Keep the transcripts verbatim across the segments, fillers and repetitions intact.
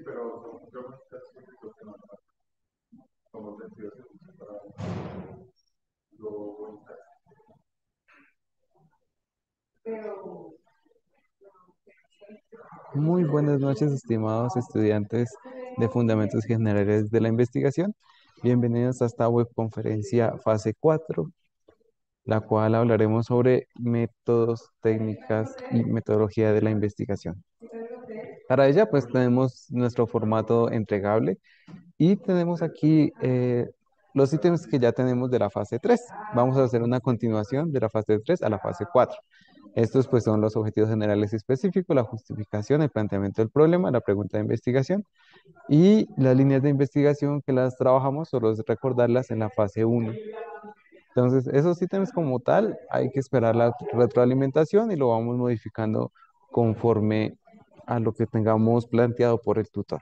Muy buenas noches, estimados estudiantes de Fundamentos Generales de la Investigación. Bienvenidos a esta webconferencia fase cuatro, la cual hablaremos sobre métodos, técnicas y metodología de la investigación. Para ella, pues tenemos nuestro formato entregable y tenemos aquí eh, los ítems que ya tenemos de la fase tres. Vamos a hacer una continuación de la fase tres a la fase cuatro. Estos pues son los objetivos generales y específicos, la justificación, el planteamiento del problema, la pregunta de investigación y las líneas de investigación que las trabajamos, solo es recordarlas en la fase uno. Entonces, esos ítems como tal, hay que esperar la retroalimentación y lo vamos modificando conforme a lo que tengamos planteado por el tutor.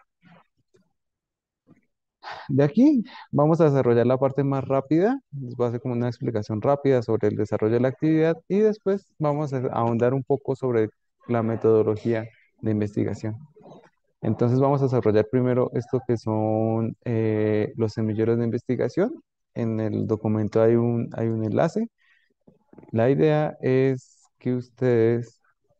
De aquí vamos a desarrollar la parte más rápida, les voy a hacer como una explicación rápida sobre el desarrollo de la actividad y después vamos a ahondar un poco sobre la metodología de investigación. Entonces vamos a desarrollar primero esto que son eh, los semilleros de investigación. En el documento hay un, hay un enlace. La idea es que ustedes,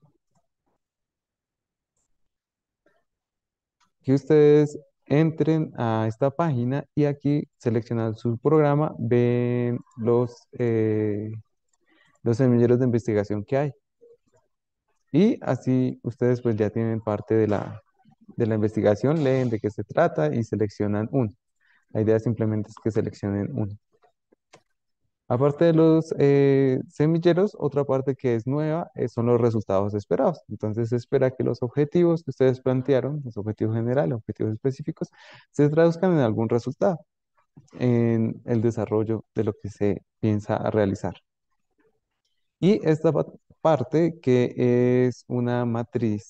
que ustedes entren a esta página y aquí seleccionan su programa, ven los, eh, los semilleros de investigación que hay. Y así ustedes pues ya tienen parte de la, de la investigación, leen de qué se trata y seleccionan uno. La idea simplemente es que seleccionen uno. Aparte de los eh, semilleros, otra parte que es nueva eh, son los resultados esperados. Entonces se espera que los objetivos que ustedes plantearon, los objetivos generales, objetivos específicos, se traduzcan en algún resultado en el desarrollo de lo que se piensa realizar. Y esta pa- parte que es una matriz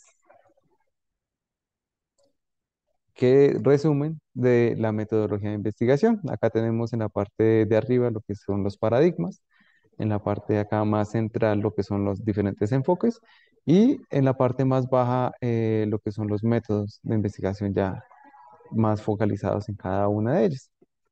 que resumen de la metodología de investigación. Acá tenemos en la parte de arriba lo que son los paradigmas, en la parte de acá más central lo que son los diferentes enfoques y en la parte más baja eh, lo que son los métodos de investigación ya más focalizados en cada una de ellas.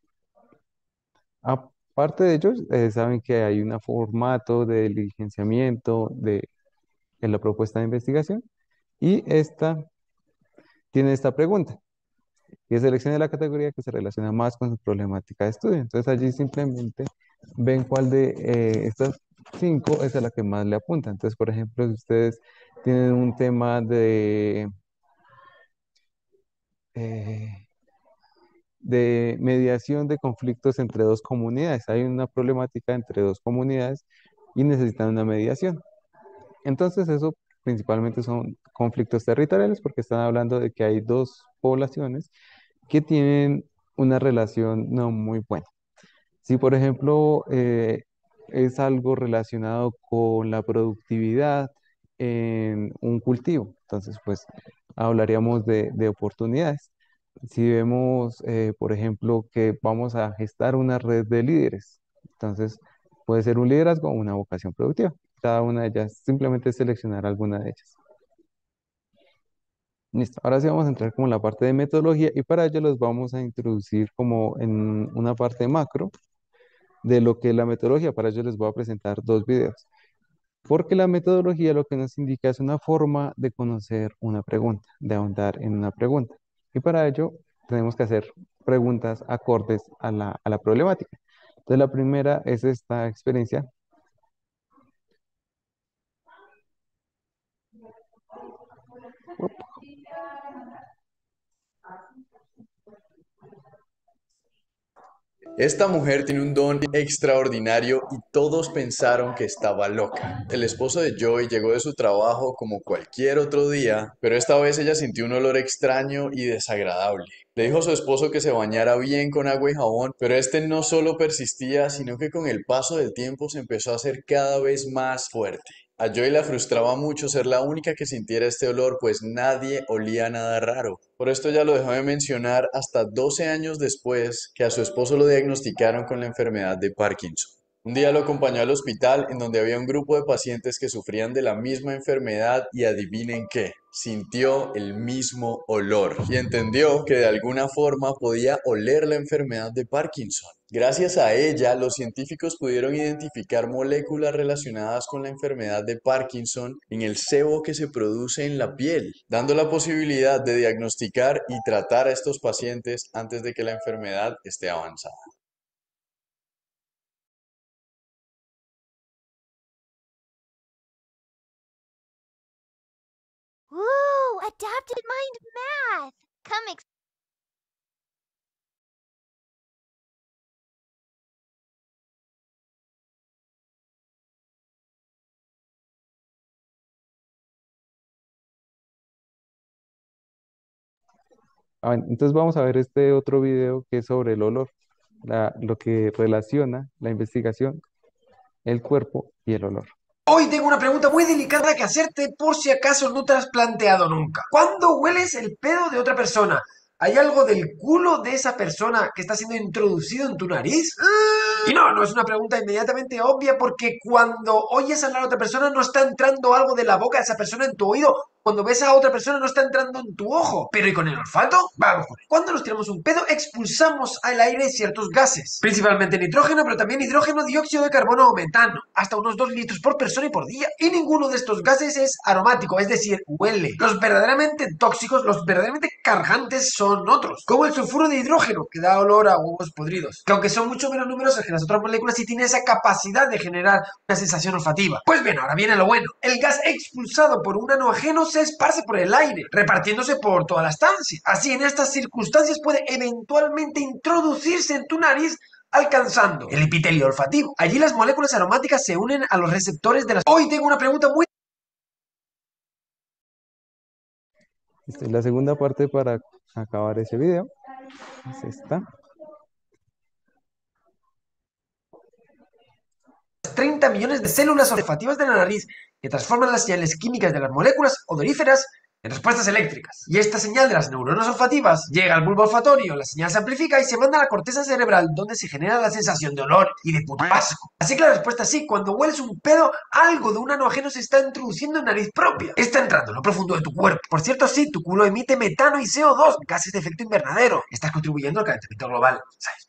Aparte de ellos, eh, saben que hay un formato de diligenciamiento de, en la propuesta de investigación y esta tiene esta pregunta. Y seleccione la categoría que se relaciona más con su problemática de estudio. Entonces allí simplemente ven cuál de eh, estas cinco es a la que más le apunta. Entonces, por ejemplo, si ustedes tienen un tema de, eh, de mediación de conflictos entre dos comunidades, hay una problemática entre dos comunidades y necesitan una mediación. Entonces, eso principalmente son conflictos territoriales porque están hablando de que hay dos poblaciones que tienen una relación no muy buena. Si, por ejemplo, eh, es algo relacionado con la productividad en un cultivo, entonces, pues, hablaríamos de, de oportunidades. Si vemos, eh, por ejemplo, que vamos a gestar una red de líderes, entonces, puede ser un liderazgo o una vocación productiva. Cada una de ellas, simplemente seleccionar alguna de ellas. Listo, ahora sí vamos a entrar como en la parte de metodología y para ello los vamos a introducir como en una parte macro de lo que es la metodología. Para ello les voy a presentar dos videos. Porque la metodología lo que nos indica es una forma de conocer una pregunta, de ahondar en una pregunta. Y para ello tenemos que hacer preguntas acordes a la, a la problemática. Entonces la primera es esta experiencia. Esta mujer tiene un don extraordinario y todos pensaron que estaba loca. El esposo de Joy llegó de su trabajo como cualquier otro día, pero esta vez ella sintió un olor extraño y desagradable. Le dijo a su esposo que se bañara bien con agua y jabón, pero este no solo persistía, sino que con el paso del tiempo se empezó a hacer cada vez más fuerte. A Joy la frustraba mucho ser la única que sintiera este olor, pues nadie olía nada raro. Por esto ya lo dejó de mencionar hasta doce años después que a su esposo lo diagnosticaron con la enfermedad de Parkinson. Un día lo acompañó al hospital en donde había un grupo de pacientes que sufrían de la misma enfermedad y adivinen qué, sintió el mismo olor y entendió que de alguna forma podía oler la enfermedad de Parkinson. Gracias a ella, los científicos pudieron identificar moléculas relacionadas con la enfermedad de Parkinson en el sebo que se produce en la piel, dando la posibilidad de diagnosticar y tratar a estos pacientes antes de que la enfermedad esté avanzada. Woo! Adapted mind math! Come ex- Ah, bueno, entonces vamos a ver este otro video que es sobre el olor, la- lo que relaciona la investigación, el cuerpo y el olor. Hoy tengo una pregunta muy delicada que hacerte por si acaso no te has planteado nunca. ¿Cuándo hueles el pedo de otra persona? ¿Hay algo del culo de esa persona que está siendo introducido en tu nariz? Y no, no es una pregunta inmediatamente obvia porque cuando oyes hablar a otra persona no está entrando algo de la boca de esa persona en tu oído. Cuando ves a otra persona no está entrando en tu ojo. Pero ¿y con el olfato? Vamos con él. Cuando nos tiramos un pedo expulsamos al aire ciertos gases. Principalmente nitrógeno, pero también hidrógeno, dióxido de carbono o metano. Hasta unos dos litros por persona y por día. Y ninguno de estos gases es aromático, es decir, huele. Los verdaderamente tóxicos, los verdaderamente cargantes son otros. Como el sulfuro de hidrógeno, que da olor a huevos podridos. Que aunque son mucho menos numerosos que las otras moléculas, sí tienen esa capacidad de generar una sensación olfativa. Pues bien, ahora viene lo bueno. El gas expulsado por un ano ajeno se esparce por el aire, repartiéndose por toda la estancia. Así, en estas circunstancias puede eventualmente introducirse en tu nariz alcanzando el epitelio olfativo. Allí las moléculas aromáticas se unen a los receptores de las... Hoy tengo una pregunta muy... Esta es la segunda parte para acabar ese video. Es esta. treinta millones de células olfativas de la nariz que transforman las señales químicas de las moléculas odoríferas en respuestas eléctricas. Y esta señal de las neuronas olfativas llega al bulbo olfatorio, la señal se amplifica y se manda a la corteza cerebral donde se genera la sensación de olor y de puto asco. Así que la respuesta es sí, cuando hueles un pedo, algo de un ano ajeno se está introduciendo en nariz propia. Está entrando en lo profundo de tu cuerpo. Por cierto, sí, tu culo emite metano y C O dos, gases de efecto invernadero. Estás contribuyendo al calentamiento global, ¿sabes?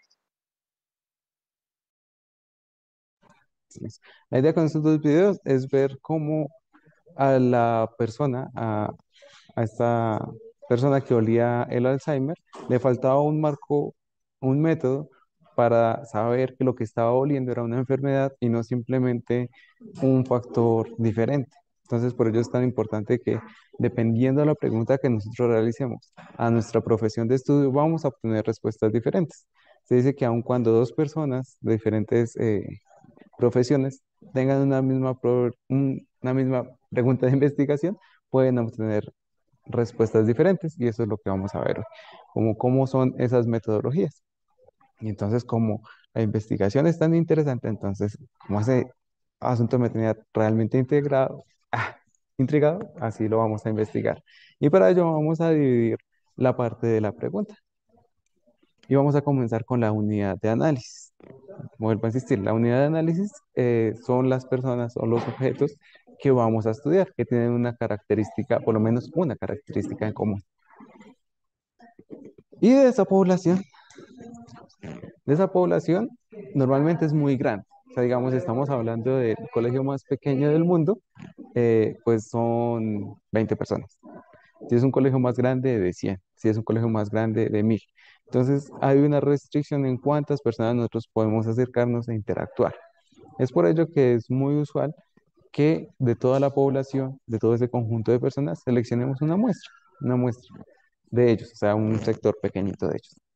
La idea con estos dos videos es ver cómo a la persona, a, a esta persona que olía el Alzheimer, le faltaba un marco, un método para saber que lo que estaba oliendo era una enfermedad y no simplemente un factor diferente. Entonces, por ello es tan importante que, dependiendo de la pregunta que nosotros realicemos a nuestra profesión de estudio, vamos a obtener respuestas diferentes. Se dice que aun cuando dos personas de diferentes eh, profesiones tengan una misma, pro- un- una misma pregunta de investigación, pueden obtener respuestas diferentes y eso es lo que vamos a ver hoy, como cómo son esas metodologías. Y entonces, como la investigación es tan interesante, entonces, como ese asunto me tenía realmente integrado, ah, intrigado, así lo vamos a investigar. Y para ello vamos a dividir la parte de la pregunta. Y vamos a comenzar con la unidad de análisis. Vuelvo a insistir, la unidad de análisis eh, son las personas o los objetos que vamos a estudiar, que tienen una característica, por lo menos una característica en común. Y de esa población, de esa población, normalmente es muy grande. O sea, digamos, estamos hablando del colegio más pequeño del mundo, eh, pues son veinte personas. Si es un colegio más grande, de cien. Si es un colegio más grande, de mil. Entonces, hay una restricción en cuántas personas nosotros podemos acercarnos e interactuar. Es por ello que es muy usual que de toda la población, de todo ese conjunto de personas, seleccionemos una muestra, una muestra de ellos, o sea, un sector pequeñito de ellos.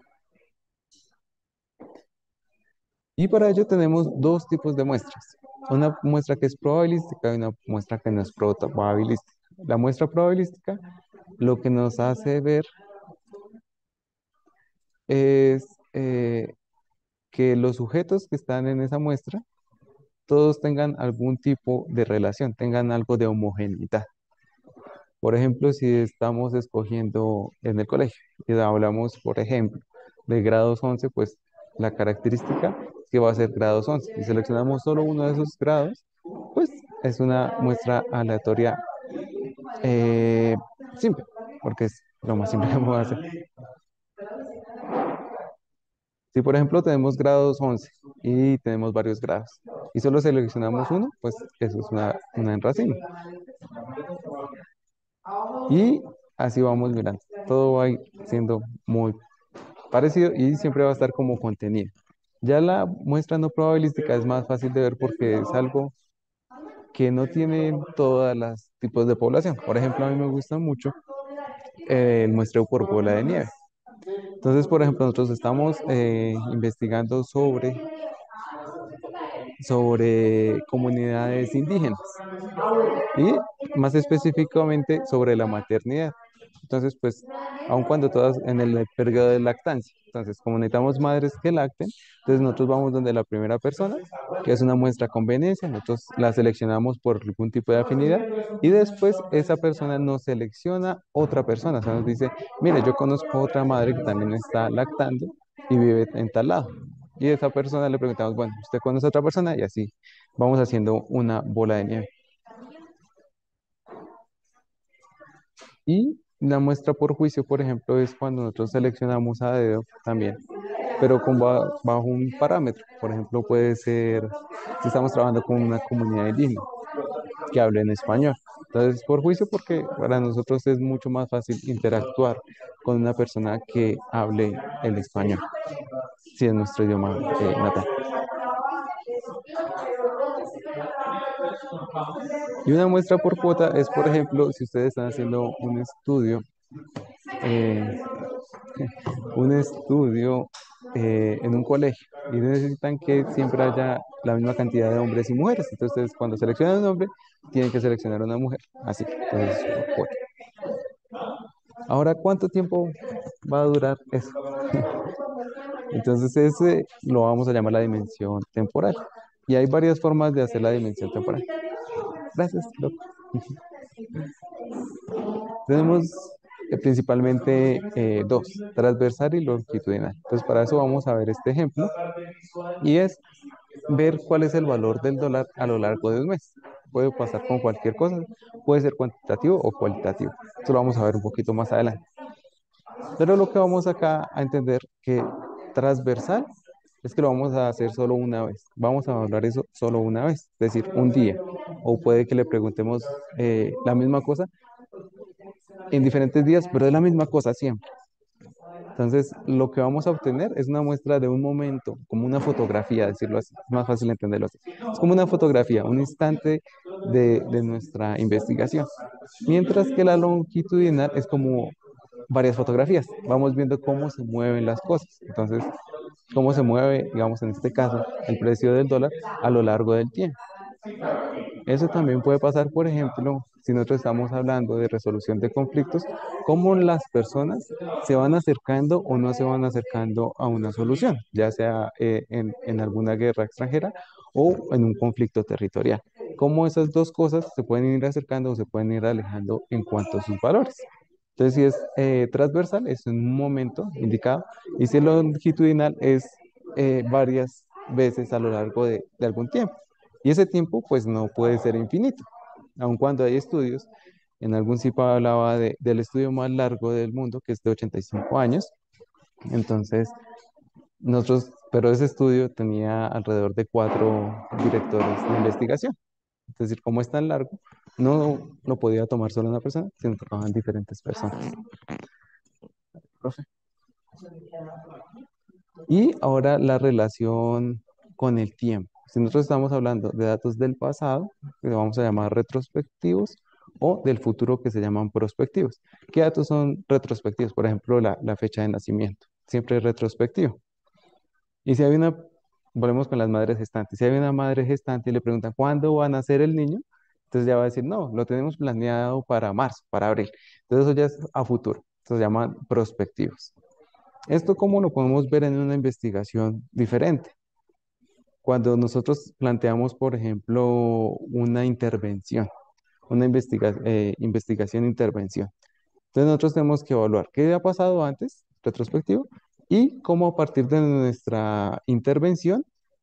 Y para ello tenemos dos tipos de muestras. Una muestra que es probabilística y una muestra que no es probabilística. La muestra probabilística lo que nos hace ver es eh, que los sujetos que están en esa muestra, todos tengan algún tipo de relación, tengan algo de homogeneidad. Por ejemplo, si estamos escogiendo en el colegio y hablamos, por ejemplo, de grados once, pues la característica que va a ser grados once. Si seleccionamos solo uno de esos grados, pues es una muestra aleatoria eh, simple, porque es lo más simple que vamos a hacer. Si por ejemplo tenemos grados once y tenemos varios grados y solo seleccionamos uno, pues eso es una, una en racimo. Y así vamos mirando. Todo va a ir siendo muy parecido y siempre va a estar como contenido. Ya la muestra no probabilística es más fácil de ver porque es algo que no tiene todos los tipos de población. Por ejemplo, a mí me gusta mucho eh, el muestreo por bola de nieve. Entonces, por ejemplo, nosotros estamos eh, investigando sobre, sobre comunidades indígenas y más específicamente sobre la maternidad. Entonces, pues, aun cuando todas en el periodo de lactancia, entonces, como necesitamos madres que lacten, entonces nosotros vamos donde la primera persona, que es una muestra a conveniencia, nosotros la seleccionamos por algún tipo de afinidad y después esa persona nos selecciona otra persona, o sea, nos dice, mire, yo conozco otra madre que también está lactando y vive en tal lado. Y a esa persona le preguntamos, bueno, ¿usted conoce a otra persona? Y así vamos haciendo una bola de nieve. Y la muestra por juicio, por ejemplo, es cuando nosotros seleccionamos a dedo también, pero con ba- bajo un parámetro. Por ejemplo, puede ser si estamos trabajando con una comunidad indígena que hable en español. Entonces, por juicio, porque para nosotros es mucho más fácil interactuar con una persona que hable el español, si es nuestro idioma eh, natal. Y una muestra por cuota es, por ejemplo, si ustedes están haciendo un estudio, eh, un estudio eh, en un colegio y necesitan que siempre haya la misma cantidad de hombres y mujeres. Entonces, ustedes cuando seleccionan un hombre, tienen que seleccionar una mujer. Así, entonces, por cuota. Ahora, ¿cuánto tiempo va a durar eso? Entonces, ese lo vamos a llamar la dimensión temporal. Y hay varias formas de hacer la dimensión temporal. Gracias, loco. Tenemos eh, principalmente eh, dos, transversal y longitudinal. Entonces, para eso vamos a ver este ejemplo y es ver cuál es el valor del dólar a lo largo de un mes. Puede pasar con cualquier cosa, puede ser cuantitativo o cualitativo. Esto lo vamos a ver un poquito más adelante. Pero lo que vamos acá a entender que transversal es que lo vamos a hacer solo una vez. Vamos a hablar eso solo una vez, es decir, un día. O puede que le preguntemos eh, la misma cosa en diferentes días, pero es la misma cosa siempre. Entonces, lo que vamos a obtener es una muestra de un momento, como una fotografía, decirlo así, es más fácil entenderlo así. Es como una fotografía, un instante de, de nuestra investigación. Mientras que la longitudinal es como varias fotografías. Vamos viendo cómo se mueven las cosas. Entonces, cómo se mueve, digamos, en este caso, el precio del dólar a lo largo del tiempo. Eso también puede pasar, por ejemplo, si nosotros estamos hablando de resolución de conflictos, cómo las personas se van acercando o no se van acercando a una solución, ya sea eh, en, en alguna guerra extranjera o en un conflicto territorial. Cómo esas dos cosas se pueden ir acercando o se pueden ir alejando en cuanto a sus valores. Entonces, si es eh, transversal, es en un momento indicado, y si es longitudinal, es eh, varias veces a lo largo de, de algún tiempo. Y ese tiempo, pues, no puede ser infinito, aun cuando hay estudios. En algún C I P hablaba de- del estudio más largo del mundo, que es de ochenta y cinco años. Entonces, nosotros, pero ese estudio tenía alrededor de cuatro directores de investigación. Es decir, como es tan largo, no lo podía tomar solo una persona, sino que trabajan diferentes personas. Profe. Y ahora la relación con el tiempo. Si nosotros estamos hablando de datos del pasado, que vamos a llamar retrospectivos, o del futuro que se llaman prospectivos. ¿Qué datos son retrospectivos? Por ejemplo, la, la fecha de nacimiento. Siempre es retrospectivo. Y si hay una, volvemos con las madres gestantes. Si hay una madre gestante y le preguntan cuándo va a nacer el niño, entonces ya va a decir, no, lo tenemos planeado para marzo, para abril. Entonces eso ya es a futuro. Se llaman prospectivos. Esto cómo lo podemos ver en una investigación diferente. Cuando nosotros planteamos, por ejemplo, una intervención, una investiga- eh, investigación-intervención. Entonces nosotros tenemos que evaluar qué ha pasado antes, retrospectivo, y cómo a partir de nuestra intervención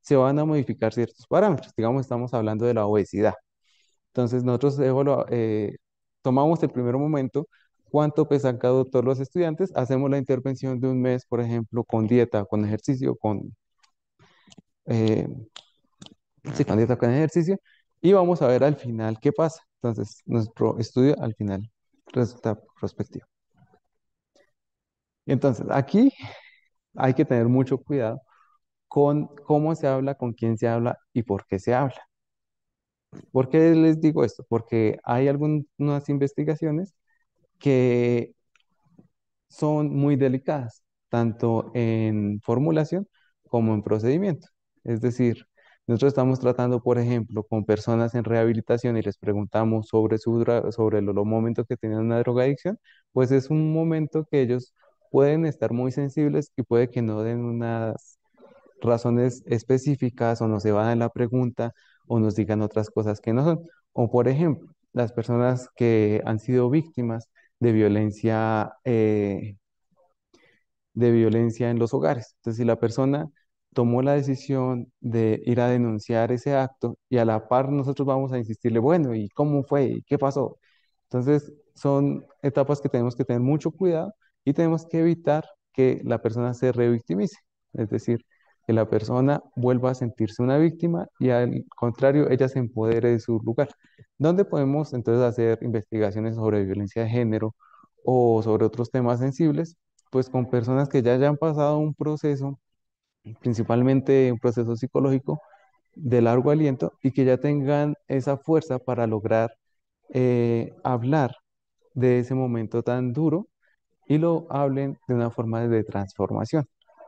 se van a modificar ciertos parámetros. Digamos, estamos hablando de la obesidad. Entonces, nosotros evalua- eh, tomamos el primer momento, cuánto pesan cada uno de los estudiantes, hacemos la intervención de un mes, por ejemplo, con dieta, con ejercicio, con, eh, sí, con dieta, con ejercicio, y vamos a ver al final qué pasa. Entonces, nuestro estudio al final resulta prospectivo. Entonces, aquí hay que tener mucho cuidado con cómo se habla, con quién se habla y por qué se habla. ¿Por qué les digo esto? Porque hay algunas investigaciones que son muy delicadas, tanto en formulación como en procedimiento. Es decir, nosotros estamos tratando, por ejemplo, con personas en rehabilitación y les preguntamos sobre su dra- sobre los, los momentos que tienen una drogadicción, pues es un momento que ellos pueden estar muy sensibles y puede que no den unas razones específicas o no se van a la pregunta o nos digan otras cosas que no son. O por ejemplo, las personas que han sido víctimas de violencia, eh, de violencia en los hogares. Entonces, si la persona tomó la decisión de ir a denunciar ese acto y a la par nosotros vamos a insistirle, bueno, ¿y cómo fue? ¿Y qué pasó? Entonces, son etapas que tenemos que tener mucho cuidado y tenemos que evitar que la persona se revictimice, es decir, que la persona vuelva a sentirse una víctima y al contrario, ella se empodere de su lugar. ¿Dónde podemos entonces hacer investigaciones sobre violencia de género o sobre otros temas sensibles? Pues con personas que ya hayan pasado un proceso, principalmente un proceso psicológico de largo aliento y que ya tengan esa fuerza para lograr eh, hablar de ese momento tan duro y lo hablen de una forma de transformación.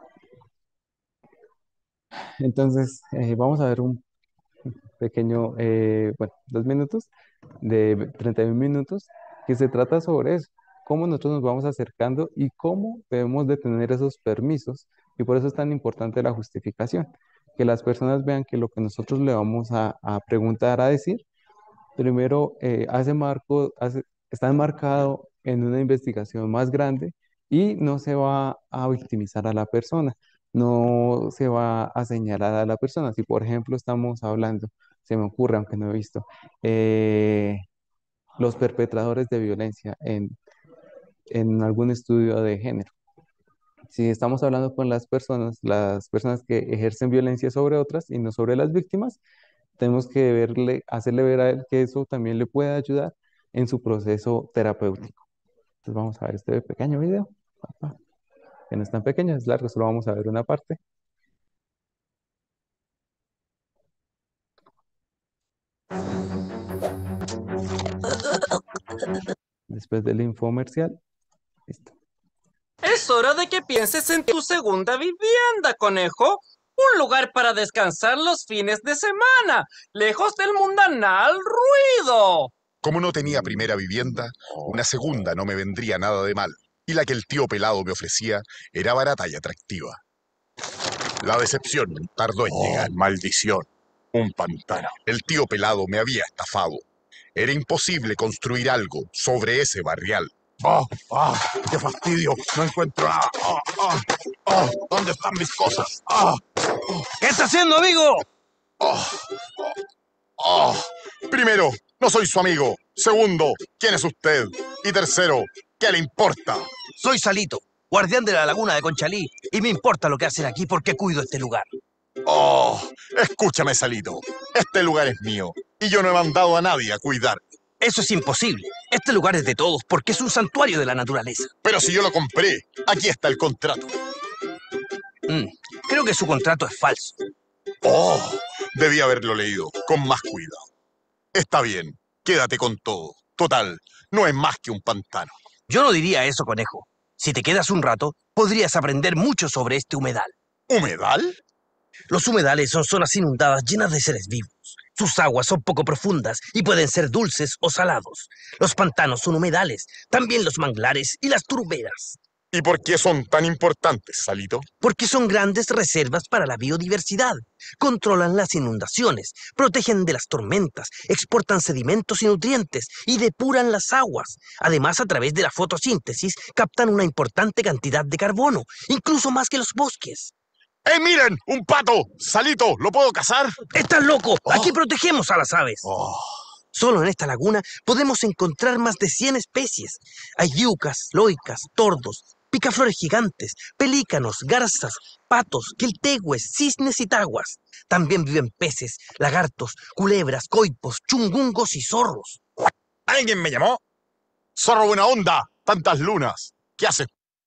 Entonces, eh, vamos a ver un pequeño, eh, bueno, dos minutos de treinta y uno minutos que se trata sobre eso, cómo nosotros nos vamos acercando y cómo debemos de tener esos permisos. Y por eso es tan importante la justificación, que las personas vean que lo que nosotros le vamos a, a preguntar, a decir, primero eh, hace marco, hace, está enmarcado en una investigación más grande y no se va a victimizar a la persona, no se va a señalar a la persona. Si por ejemplo estamos hablando, se me ocurre, aunque no he visto, eh, los perpetradores de violencia en, en algún estudio de género. Si estamos hablando con las personas, las personas que ejercen violencia sobre otras y no sobre las víctimas, tenemos que verle, hacerle ver a él que eso también le puede ayudar en su proceso terapéutico. Entonces vamos a ver este pequeño video, que no es tan pequeño, es largo, solo vamos a ver una parte. Después del infomercial, listo. Es hora de que pienses en tu segunda vivienda, conejo. Un lugar para descansar los fines de semana, lejos del mundanal ruido. Como no tenía primera vivienda, una segunda no me vendría nada de mal, y la que el tío pelado me ofrecía era barata y atractiva. La decepción tardó en llegar. Maldición, un pantano. El tío pelado me había estafado. Era imposible construir algo sobre ese barrial. ¡Oh, oh, qué fastidio! No encuentro nada. Oh, oh, oh, ¿dónde están mis cosas? Oh, ¿Qué está haciendo, amigo? oh, oh. Primero, no soy su amigo. Segundo, ¿quién es usted? Y tercero, ¿qué le importa? Soy Salito, guardián de la laguna de Conchalí, y me importa lo que hacen aquí porque cuido este lugar. Oh, escúchame, Salito. Este lugar es mío y yo no he mandado a nadie a cuidar. Eso es imposible. Este lugar es de todos porque es un santuario de la naturaleza. Pero si yo lo compré, aquí está el contrato. Mm, creo que su contrato es falso. Oh, debí haberlo leído con más cuidado. Está bien, quédate con todo. Total, no es más que un pantano. Yo no diría eso, conejo. Si te quedas un rato, podrías aprender mucho sobre este humedal. ¿Humedal? Los humedales son zonas inundadas llenas de seres vivos. Sus aguas son poco profundas y pueden ser dulces o salados. Los pantanos son humedales, también los manglares y las turberas. ¿Y por qué son tan importantes, Salito? Porque son grandes reservas para la biodiversidad. Controlan las inundaciones, protegen de las tormentas, exportan sedimentos y nutrientes y depuran las aguas. Además, a través de la fotosíntesis, captan una importante cantidad de carbono, incluso más que los bosques. ¡Eh, miren! ¡Un pato! ¡Salito! ¿Lo puedo cazar? ¡Estás loco! Aquí Oh. protegemos a las aves. Oh. Solo en esta laguna podemos encontrar más de cien especies. Hay yucas, loicas, tordos, picaflores gigantes, pelícanos, garzas, patos, quiltegües, cisnes y taguas. También viven peces, lagartos, culebras, coipos, chungungos y zorros. ¿Alguien me llamó? ¡Zorro buena onda! ¡Tantas lunas! ¿Qué haces?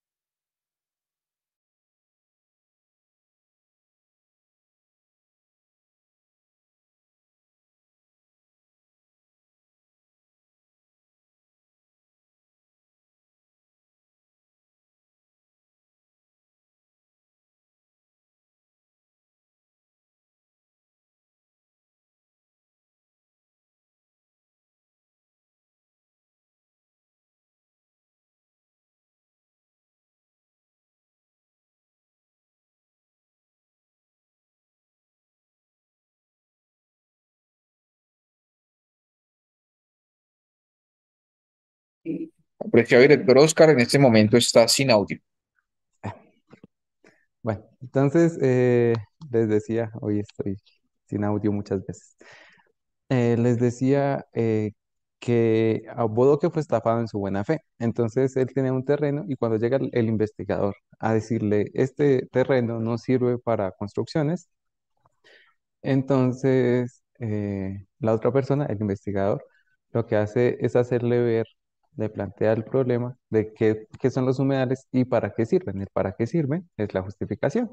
Apreciado director Oscar, en este momento está sin audio. Bueno, entonces eh, les decía, hoy estoy sin audio muchas veces. Eh, les decía eh, que a Bodoque fue estafado en su buena fe. Entonces él tenía un terreno y cuando llega el, el investigador a decirle, este terreno no sirve para construcciones, entonces eh, la otra persona, el investigador, lo que hace es hacerle ver, le plantea el problema de qué, qué son los humedales y para qué sirven. El para qué sirven es la justificación.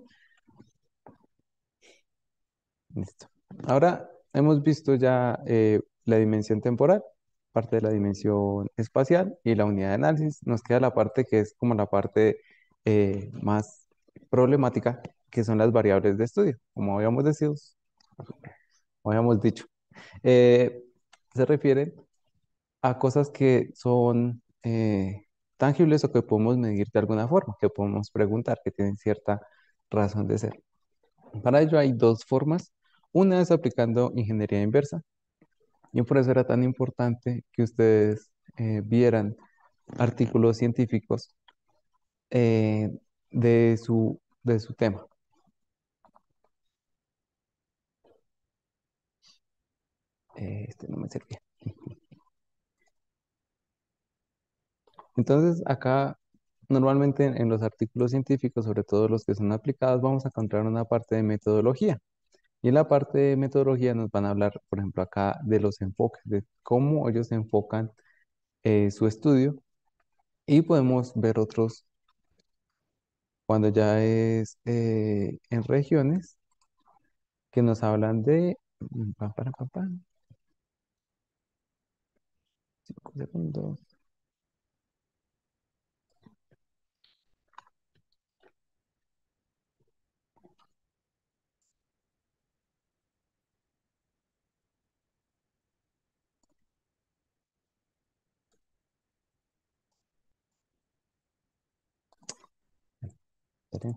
Listo. Ahora hemos visto ya eh, la dimensión temporal, parte de la dimensión espacial y la unidad de análisis. Nos queda la parte que es como la parte eh, más problemática, que son las variables de estudio. Como habíamos decido, como habíamos dicho, Eh, se refieren a cosas que son eh, tangibles o que podemos medir de alguna forma, que podemos preguntar, que tienen cierta razón de ser. Para ello hay dos formas. Una es aplicando ingeniería inversa, y por eso era tan importante que ustedes eh, vieran artículos científicos eh, de su, de su tema. Eh, este no me servía. Entonces, acá normalmente en, en los artículos científicos, sobre todo los que son aplicados, vamos a encontrar una parte de metodología. Y en la parte de metodología nos van a hablar, por ejemplo, acá de los enfoques, de cómo ellos enfocan eh, su estudio. Y podemos ver otros cuando ya es eh, en regiones que nos hablan de... mm, pam, pam, pam, pam, cinco segundos. Esperen.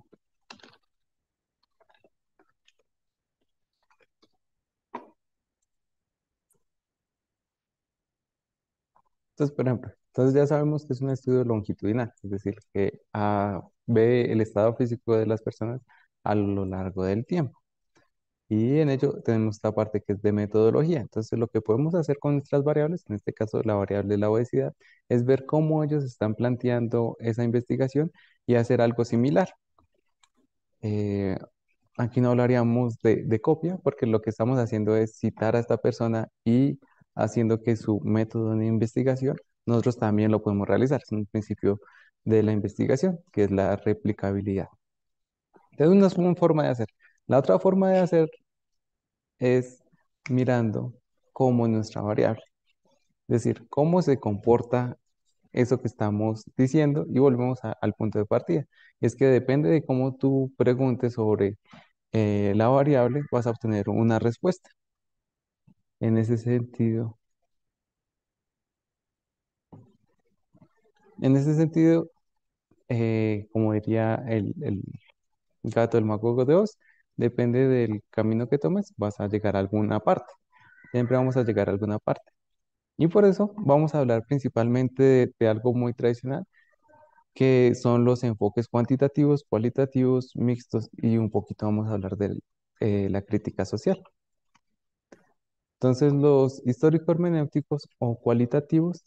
Entonces, por ejemplo, entonces ya sabemos que es un estudio longitudinal, es decir, que ah, ve el estado físico de las personas a lo largo del tiempo. Y en ello tenemos esta parte que es de metodología. Entonces, lo que podemos hacer con nuestras variables, en este caso la variable de la obesidad, es ver cómo ellos están planteando esa investigación y hacer algo similar. Eh, Aquí no hablaríamos de, de copia, porque lo que estamos haciendo es citar a esta persona y haciendo que su método de investigación, nosotros también lo podemos realizar. Es un principio de la investigación, que es la replicabilidad. Entonces, una es una forma de hacer. La otra forma de hacer es mirando cómo es nuestra variable, es decir, cómo se comporta eso que estamos diciendo y volvemos a- al punto de partida. Es que depende de cómo tú preguntes sobre eh, la variable, vas a obtener una respuesta. En ese sentido, en ese sentido, eh, como diría el, el gato del mago de Oz, depende del camino que tomes, vas a llegar a alguna parte. Siempre vamos a llegar a alguna parte. Y por eso vamos a hablar principalmente de, de algo muy tradicional, que son los enfoques cuantitativos, cualitativos, mixtos y un poquito vamos a hablar de la crítica social. Entonces, los histórico-hermenéuticos o cualitativos,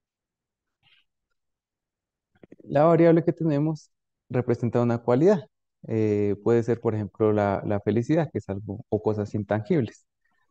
la variable que tenemos representa una cualidad. Eh, puede ser, por ejemplo, la, la felicidad, que es algo, o cosas intangibles.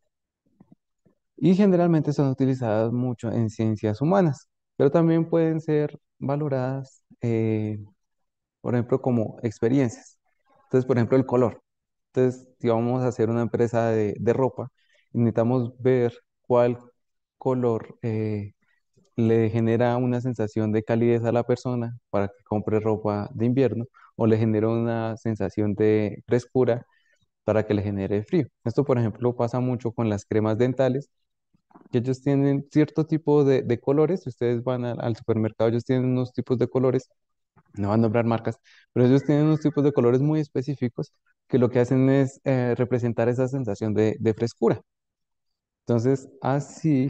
Y generalmente son utilizadas mucho en ciencias humanas, pero también pueden ser valoradas, eh, por ejemplo, como experiencias. Entonces, por ejemplo, el color. Entonces, si vamos a hacer una empresa de, de ropa, necesitamos ver cuál color eh, le genera una sensación de calidez a la persona para que compre ropa de invierno o le genera una sensación de frescura para que le genere frío. Esto, por ejemplo, pasa mucho con las cremas dentales, que ellos tienen cierto tipo de, de colores. Si ustedes van al, al supermercado, ellos tienen unos tipos de colores, no van a nombrar marcas, pero ellos tienen unos tipos de colores muy específicos que lo que hacen es eh, representar esa sensación de, de frescura. Entonces, así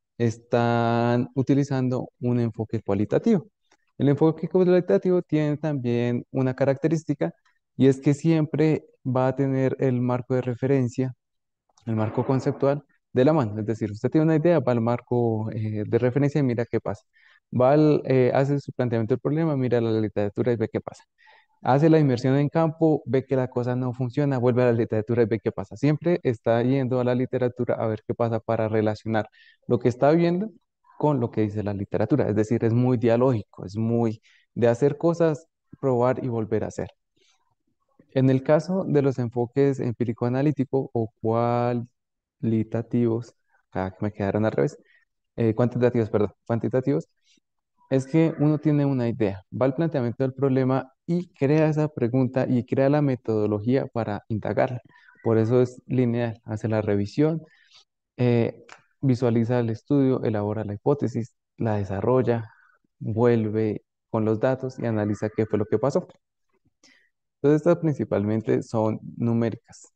están utilizando un enfoque cualitativo. El enfoque cualitativo tiene también una característica y es que siempre va a tener el marco de referencia, el marco conceptual de la mano. Es decir, usted tiene una idea, va al marco eh, de referencia y mira qué pasa. Va al, eh, hace su planteamiento del problema, mira la literatura y ve qué pasa. Hace la inmersión en campo, ve que la cosa no funciona, vuelve a la literatura y ve qué pasa. Siempre está yendo a la literatura a ver qué pasa para relacionar lo que está viendo con lo que dice la literatura. Es decir, es muy dialógico, es muy de hacer cosas, probar y volver a hacer. En el caso de los enfoques empírico-analítico o cualitativos, ah, que me quedaron al revés, eh, cuantitativos, perdón, cuantitativos, es que uno tiene una idea, va al planteamiento del problema y crea esa pregunta y crea la metodología para indagarla. Por eso es lineal, hace la revisión, eh, visualiza el estudio, elabora la hipótesis, la desarrolla, vuelve con los datos y analiza qué fue lo que pasó. Entonces, estas principalmente son numéricas.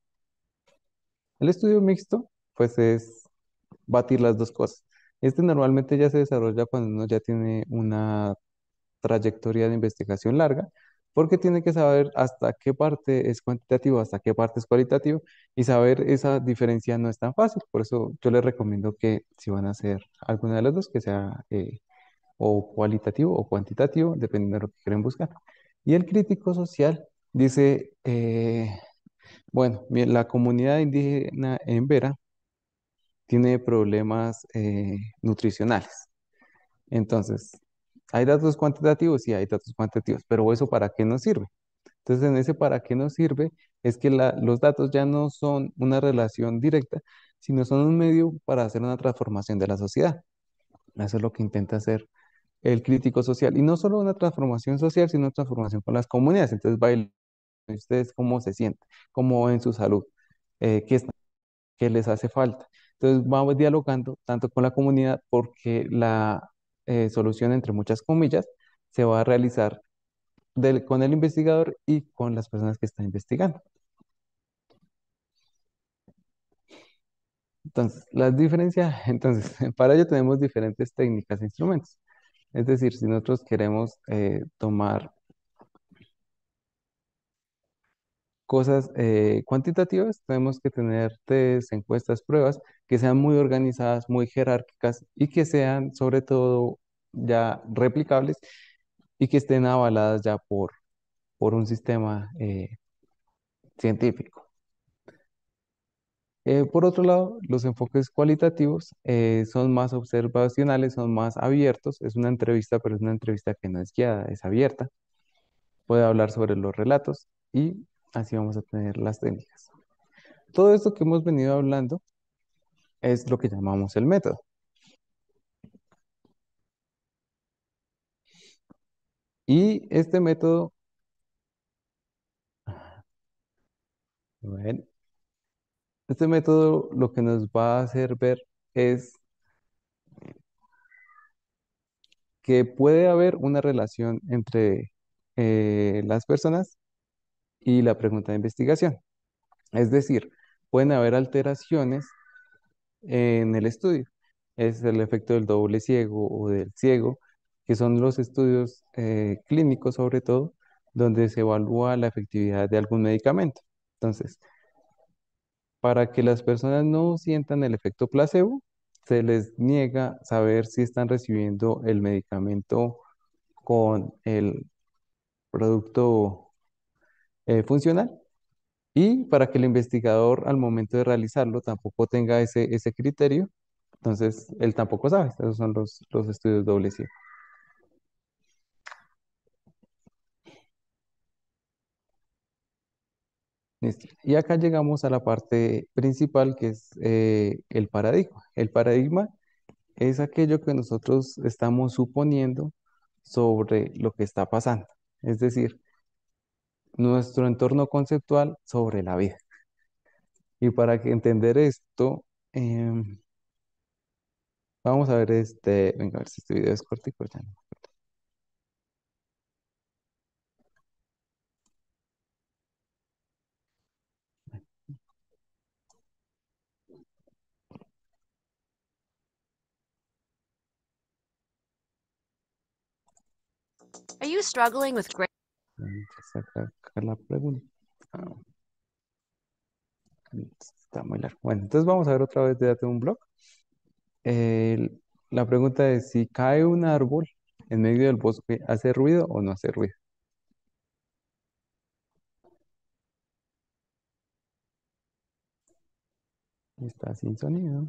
El estudio mixto, pues es batir las dos cosas. Este normalmente ya se desarrolla cuando uno ya tiene una trayectoria de investigación larga, porque tiene que saber hasta qué parte es cuantitativo, hasta qué parte es cualitativo, y saber esa diferencia no es tan fácil. Por eso yo les recomiendo que si van a hacer alguna de las dos, que sea eh, o cualitativo o cuantitativo, dependiendo de lo que quieren buscar. Y el crítico social dice, eh, bueno, bien, la comunidad indígena en Vera tiene problemas eh, nutricionales. Entonces, hay datos cuantitativos, sí, hay datos cuantitativos, pero ¿eso para qué nos sirve? Entonces, en ese para qué nos sirve es que la- los datos ya no son una relación directa, sino son un medio para hacer una transformación de la sociedad. Eso es lo que intenta hacer el crítico social. Y no solo una transformación social, sino una transformación con las comunidades. Entonces, va y ustedes cómo se sienten, cómo ven su salud, eh, qué, está- qué les hace falta. Entonces, vamos dialogando tanto con la comunidad porque la eh, solución, entre muchas comillas, se va a realizar del- con el investigador y con las personas que están investigando. Entonces, las diferencias, entonces, para ello tenemos diferentes técnicas e instrumentos. Es decir, si nosotros queremos eh, tomar cosas eh, cuantitativas, tenemos que tener test, encuestas, pruebas que sean muy organizadas, muy jerárquicas y que sean sobre todo ya replicables y que estén avaladas ya por, por un sistema eh, científico. Eh, por otro lado, los enfoques cualitativos eh, son más observacionales, son más abiertos. Es una entrevista, pero es una entrevista que no es guiada, es abierta. Puede hablar sobre los relatos y así vamos a tener las técnicas. Todo esto que hemos venido hablando es lo que llamamos el método. Y este método, bueno, este método lo que nos va a hacer ver es que puede haber una relación entre eh, las personas y la pregunta de investigación. Es decir, pueden haber alteraciones en el estudio. Es el efecto del doble ciego o del ciego, que son los estudios eh, clínicos sobre todo, donde se evalúa la efectividad de algún medicamento. Entonces, para que las personas no sientan el efecto placebo, se les niega saber si están recibiendo el medicamento con el producto eh, funcional y para que el investigador al momento de realizarlo tampoco tenga ese, ese criterio, entonces él tampoco sabe. Esos son los, los estudios doble ciego. Listo. Y acá llegamos a la parte principal que es eh, el paradigma. El paradigma es aquello que nosotros estamos suponiendo sobre lo que está pasando, es decir, nuestro entorno conceptual sobre la vida. Y para que entender esto, em, vamos a ver este, venga, a ver si este video es cortico ya. No. Are you struggling with grades? Vamos a sacar acá la pregunta. Ah, está muy largo. Bueno, entonces vamos a ver otra vez de Date un blog. El- la pregunta es si cae un árbol en medio del bosque, ¿hace ruido o no hace ruido? Está sin sonido.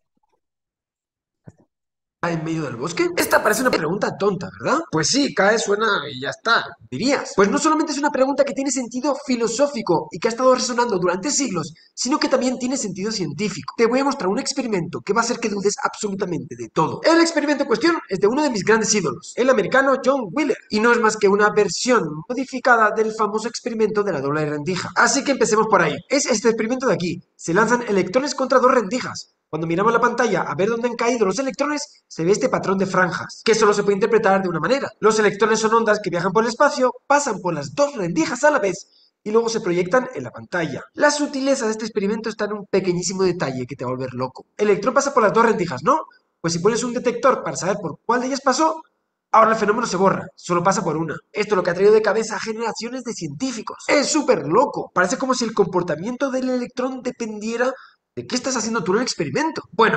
¿En medio del bosque? Esta parece una pregunta tonta, ¿verdad? Pues sí, cae, suena y ya está, dirías. Pues no solamente es una pregunta que tiene sentido filosófico y que ha estado resonando durante siglos, sino que también tiene sentido científico. Te voy a mostrar un experimento que va a hacer que dudes absolutamente de todo. El experimento en cuestión es de uno de mis grandes ídolos, el americano John Wheeler, y no es más que una versión modificada del famoso experimento de la doble rendija. Así que empecemos por ahí. Es este experimento de aquí. Se lanzan electrones contra dos rendijas. Cuando miramos la pantalla a ver dónde han caído los electrones, se ve este patrón de franjas, que solo se puede interpretar de una manera. Los electrones son ondas que viajan por el espacio, pasan por las dos rendijas a la vez y luego se proyectan en la pantalla. La sutileza de este experimento está en un pequeñísimo detalle que te va a volver loco. El electrón pasa por las dos rendijas, ¿no? Pues si pones un detector para saber por cuál de ellas pasó, ahora el fenómeno se borra, solo pasa por una. Esto es lo que ha traído de cabeza a generaciones de científicos. Es súper loco. Parece como si el comportamiento del electrón dependiera de qué estás haciendo tú en el experimento. Bueno,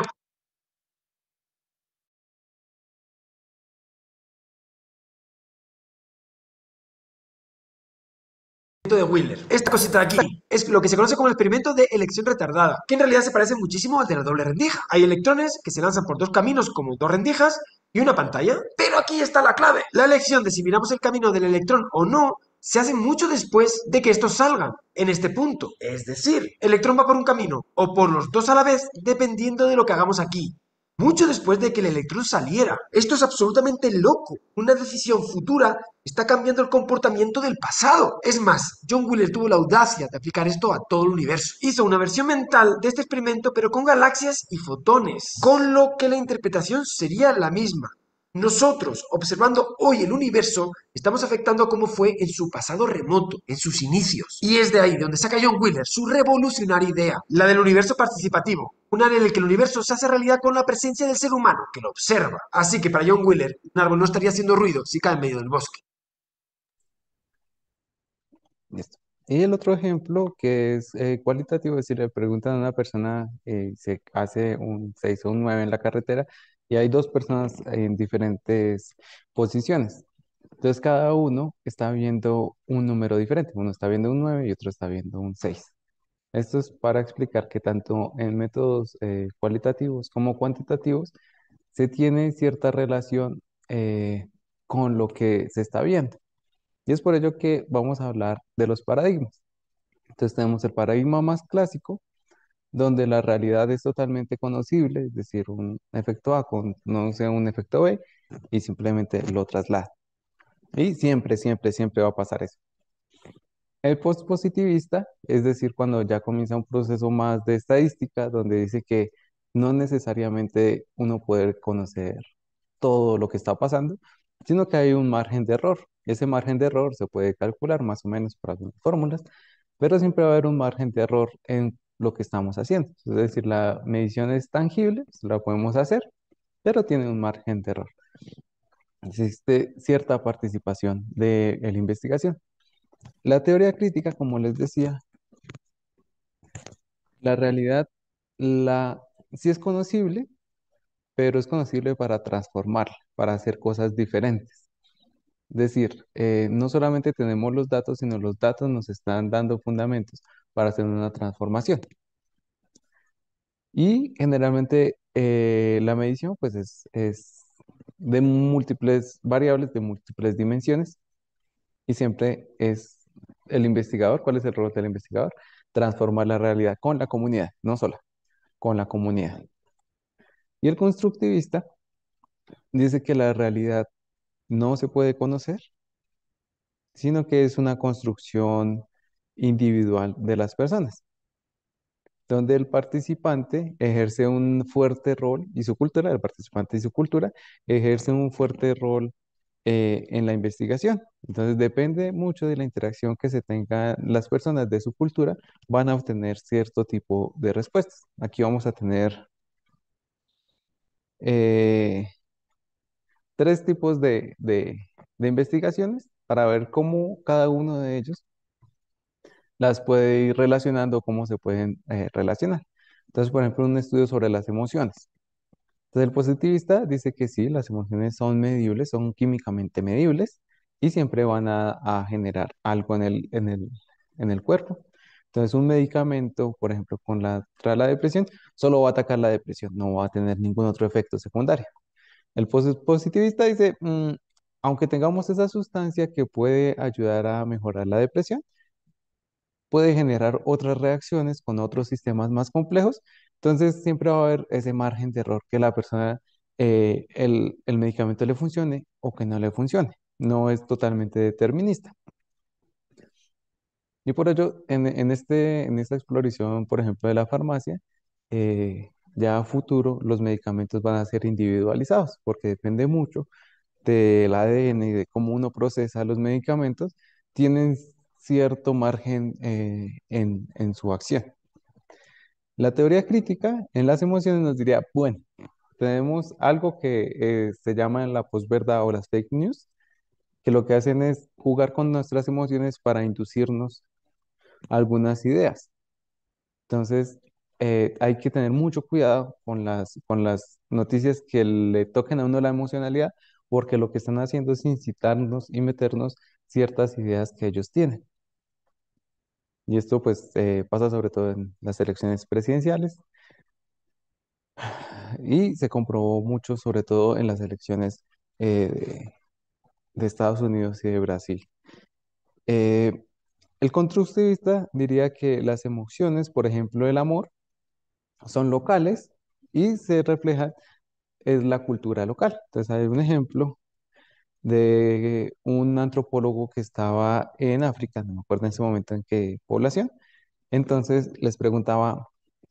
de Wheeler. Esta cosita de aquí es lo que se conoce como el experimento de elección retardada, que en realidad se parece muchísimo al de la doble rendija. Hay electrones que se lanzan por dos caminos como dos rendijas y una pantalla, pero aquí está la clave. La elección de si miramos el camino del electrón o no se hace mucho después de que estos salgan, en este punto. Es decir, el electrón va por un camino o por los dos a la vez, dependiendo de lo que hagamos aquí. Mucho después de que el electrón saliera. Esto es absolutamente loco. Una decisión futura está cambiando el comportamiento del pasado. Es más, John Wheeler tuvo la audacia de aplicar esto a todo el universo. Hizo una versión mental de este experimento, pero con galaxias y fotones, con lo que la interpretación sería la misma. Nosotros, observando hoy el universo, estamos afectando a cómo fue en su pasado remoto, en sus inicios. Y es de ahí de donde saca John Wheeler su revolucionaria idea, la del universo participativo, un área en el que el universo se hace realidad con la presencia del ser humano, que lo observa. Así que para John Wheeler, un árbol no estaría haciendo ruido si cae en medio del bosque. Listo. Y el otro ejemplo que es eh, cualitativo, es decir, le preguntan a una persona, eh, se hace un seis o un nueve en la carretera y hay dos personas en diferentes posiciones. Entonces cada uno está viendo un número diferente. Uno está viendo un nueve y otro está viendo un seis. Esto es para explicar que tanto en métodos eh, cualitativos como cuantitativos se tiene cierta relación eh, con lo que se está viendo. Y es por ello que vamos a hablar de los paradigmas. Entonces tenemos el paradigma más clásico, donde la realidad es totalmente conocible, es decir, un efecto A conoce un efecto B y simplemente lo traslada. Y siempre, siempre, siempre va a pasar eso. El postpositivista, es decir, cuando ya comienza un proceso más de estadística, donde dice que no necesariamente uno puede conocer todo lo que está pasando, sino que hay un margen de error. Ese margen de error se puede calcular más o menos por algunas fórmulas, pero siempre va a haber un margen de error en lo que estamos haciendo. Es decir, la medición es tangible, la podemos hacer, pero tiene un margen de error. existe cierta participación de la investigación. La teoría crítica, como les decía, la realidad la, sí es conocible, pero es conocible para transformarla, para hacer cosas diferentes. Es decir, eh, no solamente tenemos los datos, sino los datos nos están dando fundamentos para hacer una transformación. Y generalmente eh, la medición pues es, es de múltiples variables, de múltiples dimensiones, y siempre es el investigador. ¿Cuál es el rol del investigador? Transformar la realidad con la comunidad, no sola, con la comunidad. Y el constructivista dice que la realidad no se puede conocer, sino que es una construcción individual de las personas, donde el participante ejerce un fuerte rol y su cultura, el participante y su cultura, ejerce un fuerte rol eh, en la investigación. Entonces depende mucho de la interacción que se tengan las personas de su cultura, van a obtener cierto tipo de respuestas. Aquí vamos a tener eh, tres tipos de, de de investigaciones para ver cómo cada uno de ellos las puede ir relacionando, cómo se pueden eh, relacionar. Entonces, por ejemplo, un estudio sobre las emociones. Entonces, el positivista dice que sí, las emociones son medibles, son químicamente medibles y siempre van a, a generar algo en el, en el, en el cuerpo. Entonces, un medicamento, por ejemplo, con la, para la depresión, solo va a atacar la depresión, no va a tener ningún otro efecto secundario. El posi- positivista dice, "Mm, aunque tengamos esa sustancia que puede ayudar a mejorar la depresión, puede generar otras reacciones con otros sistemas más complejos. Entonces siempre va a haber ese margen de error que la persona, eh, el, el medicamento le funcione o que no le funcione. No es totalmente determinista. Y por ello, en, en este, en esta exploración, por ejemplo, de la farmacia, eh, ya a futuro los medicamentos van a ser individualizados porque depende mucho del A D N y de cómo uno procesa los medicamentos, tienen cierto margen eh, en, en su acción. La teoría crítica en las emociones nos diría, bueno, tenemos algo que eh, se llama la posverdad o las fake news, que lo que hacen es jugar con nuestras emociones para inducirnos algunas ideas. Entonces, eh, hay que tener mucho cuidado con las, con las noticias que le toquen a uno la emocionalidad, porque lo que están haciendo es incitarnos y meternos ciertas ideas que ellos tienen. Y esto pues eh, pasa sobre todo en las elecciones presidenciales y se comprobó mucho sobre todo en las elecciones eh, de, de Estados Unidos y de Brasil. Eh, el constructivista diría que las emociones, por ejemplo el amor, son locales y se reflejan es la cultura local. Entonces hay un ejemplo de un antropólogo que estaba en África, no me acuerdo en ese momento en qué población. Entonces les preguntaba,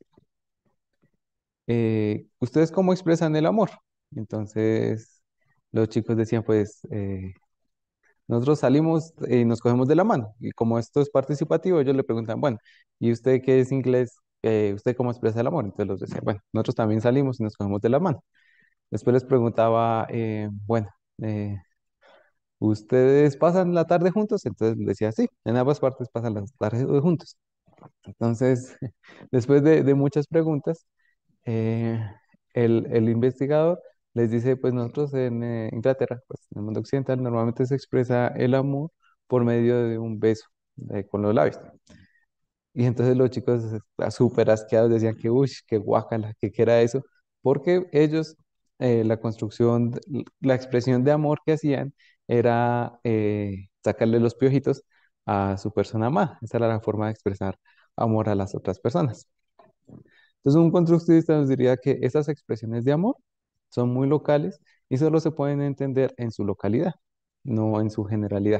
eh, ¿ustedes cómo expresan el amor? Entonces los chicos decían, pues eh, nosotros salimos y nos cogemos de la mano. Y como esto es participativo, ellos le preguntan, bueno, ¿y usted qué es inglés? Eh, ¿usted cómo expresa el amor? Entonces los decían, bueno, nosotros también salimos y nos cogemos de la mano. Después les preguntaba, eh, bueno, eh, ¿ustedes pasan la tarde juntos? Entonces les decía, sí, en ambas partes pasan las tardes juntos. Entonces, después de, de muchas preguntas, eh, el, el investigador les dice, pues nosotros en eh, Inglaterra, pues en el mundo occidental, normalmente se expresa el amor por medio de un beso eh, con los labios. Y entonces los chicos eh, súper asqueados decían que, uy, qué guácala, que qué era eso, porque ellos, eh, la construcción, de- la expresión de amor que hacían era eh, sacarle los piojitos a su persona amada. Esa era la forma de expresar amor a las otras personas. Entonces, un constructivista nos diría que esas expresiones de amor son muy locales y solo se pueden entender en su localidad, no en su generalidad.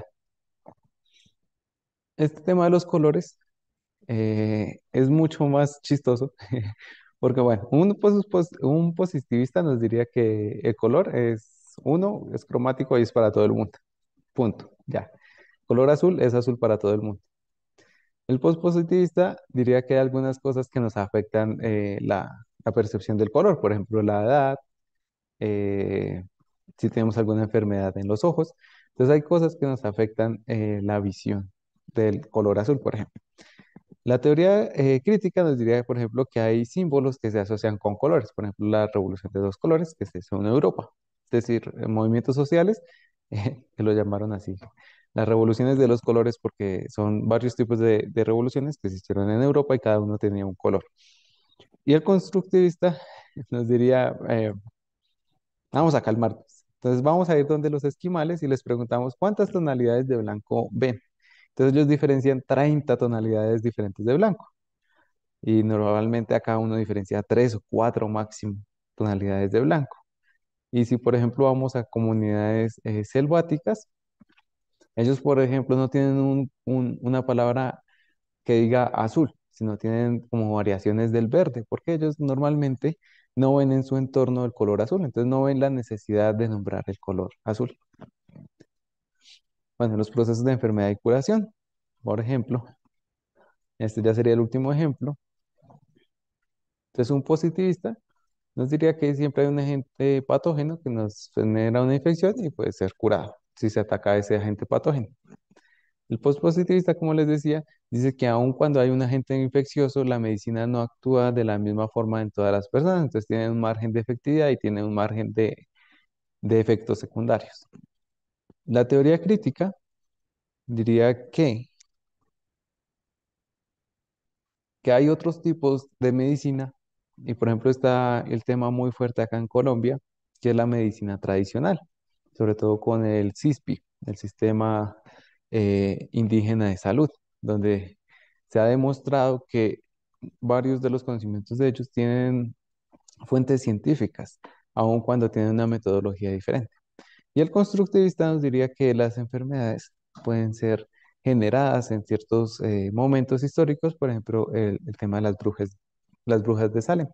Este tema de los colores eh, es mucho más chistoso, porque bueno, un, pos- pos- un positivista nos diría que el color es uno, es cromático y es para todo el mundo. Punto, ya. Color azul es azul para todo el mundo. El pospositivista diría que hay algunas cosas que nos afectan eh, la, la percepción del color, por ejemplo, la edad, eh, si tenemos alguna enfermedad en los ojos. Entonces hay cosas que nos afectan eh, la visión del color azul, por ejemplo. La teoría eh, crítica nos diría, por ejemplo, que hay símbolos que se asocian con colores, por ejemplo, la revolución de dos colores, que se hizo en Europa, es decir, eh, movimientos sociales, eh, que lo llamaron así. Las revoluciones de los colores, porque son varios tipos de, de revoluciones que se hicieron en Europa y cada uno tenía un color. Y el constructivista nos diría, eh, vamos a calmarnos. Entonces vamos a ir donde los esquimales y les preguntamos cuántas tonalidades de blanco ven. Entonces ellos diferencian treinta tonalidades diferentes de blanco. Y normalmente acá uno diferencia tres o cuatro máximo tonalidades de blanco. Y si por ejemplo vamos a comunidades eh, selváticas, ellos por ejemplo no tienen un- un- una palabra que diga azul, sino tienen como variaciones del verde, porque ellos normalmente no ven en su entorno el color azul, entonces no ven la necesidad de nombrar el color azul. Bueno, los procesos de enfermedad y curación, por ejemplo, este ya sería el último ejemplo. Entonces un positivista nos diría que siempre hay un agente patógeno que nos genera una infección y puede ser curado si se ataca a ese agente patógeno. El postpositivista, como les decía, dice que aun cuando hay un agente infeccioso, la medicina no actúa de la misma forma en todas las personas, entonces tiene un margen de efectividad y tiene un margen de, de efectos secundarios. La teoría crítica diría que, que hay otros tipos de medicina, y por ejemplo está el tema muy fuerte acá en Colombia, que es la medicina tradicional, sobre todo con el SISPI, el Sistema eh, Indígena de Salud, donde se ha demostrado que varios de los conocimientos de ellos tienen fuentes científicas, aun cuando tienen una metodología diferente. Y el constructivista nos diría que las enfermedades pueden ser generadas en ciertos eh, momentos históricos, por ejemplo, el, el tema de las brujas, las brujas de Salem.